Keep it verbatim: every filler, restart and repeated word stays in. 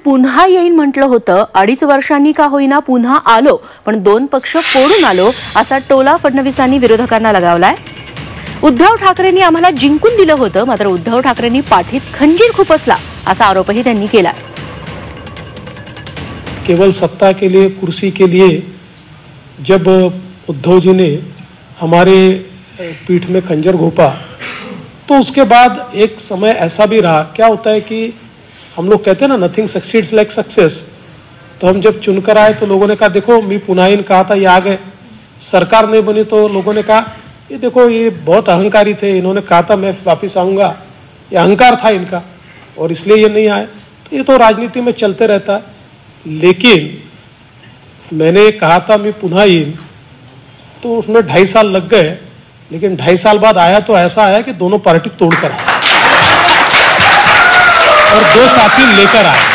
पुन्हा येईन म्हटलं होतं, अडीच वर्षांनी का होईना पुन्हा आलो, पण दोन पक्ष फोडून आलो असा टोला फडणवीसांनी विरोधकांना लगावलाय। उद्धव ठाकरेंनी आम्हाला जिंकून दिलं होतं, मात्र उद्धव ठाकरेंनी पाठीत खंजीर खुपसला असा आरोपही त्यांनी केला। केवल सत्ता के लिए, कुर्सी के लिए जब उद्धव जी ने हमारे पीठ में खंजर घोंपा, तो उसके बाद एक समय ऐसा भी रहा। क्या होता है कि हम लोग कहते हैं ना, नथिंग सक्सीड्स लाइक सक्सेस। तो हम जब चुनकर आए तो लोगों ने कहा देखो, मी पुन्हा इन कहा था, ये आ गए। सरकार नहीं बनी तो लोगों ने कहा ये देखो, ये बहुत अहंकारी थे, इन्होंने कहा था मैं वापिस आऊंगा, ये अहंकार था इनका और इसलिए ये नहीं आए। तो ये तो राजनीति में चलते रहता है। लेकिन मैंने कहा था मैं पुन्हा इन, तो उसमें ढाई साल लग गए, लेकिन ढाई साल बाद आया तो ऐसा आया कि दोनों पार्टी तोड़कर आए और दो साथी लेकर आए।